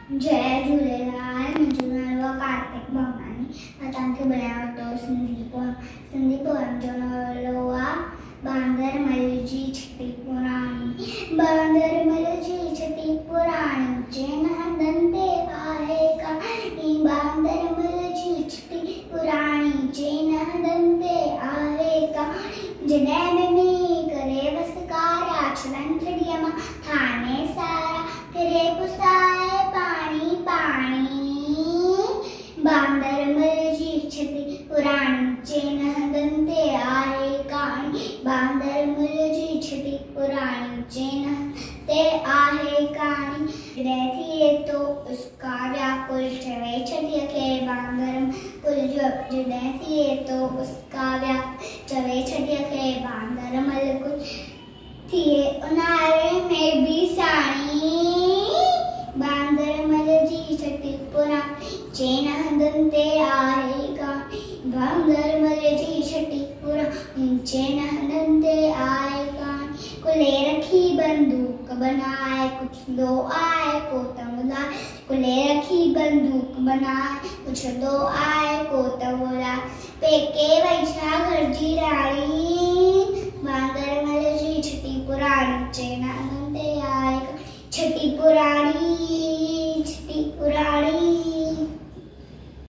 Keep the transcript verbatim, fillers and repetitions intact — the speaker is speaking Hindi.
जय झूलेलाल। मुंहिंजो नालो आहे कार्तिक भवनानी। मां तव्हांखे ॿुधायांव थो सिंधी पोएम। सिंधी पोएम जो नालो आहे बांदर मल जी छटी पुराणी। बांदर मल जी छटी पुराणी, चैन हंधनि ते आहे कहाणी। बांदर मल जी छटी पुराणी, चैन हंधनि ते आहे कहाणी। जॾहिं में मींहुं करे वसकारा, छलनि छड़ीअ मां थाने सारा, फिरे पुसाए पाणी पाणी। बांदर मल जी छटी पुराणी, चैन हंधनि ते आहे कहाणी। बांदर मल जी छटी पुराणी, चैन ते आहे कहाणी। जॾहिं थिए थो उसका व्याकुल, चवे छटीअ खे बांदर कुल जो। जॾहिं थिए थो उसका व्याकुल, चवे छटीअ खे बांदर मल कुल। थिए उन्हारे में भी साणी, बांदर मल जी छटी पुराणी, चैन हंधनि ते आहे कहाणी। बांदर मल जी छटी पुराणी, चैन हंधनि ते आहे कहाणी। कुले रखी बंदूक बनाए, कुछंदो आहे को त मुलाए। कुले रखी बंदूक बनाए, कुछंदो आहे को त मुलाए। पेके वई छा घर जी राणी, बांदर